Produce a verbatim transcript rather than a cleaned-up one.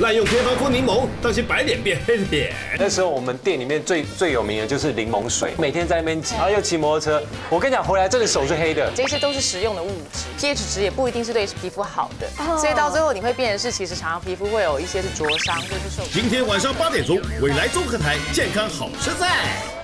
滥用偏方敷柠檬，当心白脸变黑脸。 那时候我们店里面最最有名的就是柠檬水，每天在那边挤，然后又骑摩托车。我跟你讲，回来真的手是黑的。 这些都是食用的物质 ，pH 值也不一定是对皮肤好的，所以到最后你会变成是，其实常常皮肤会有一些是灼伤或是受。 今天晚上八点钟，未来综合台健康好吃在。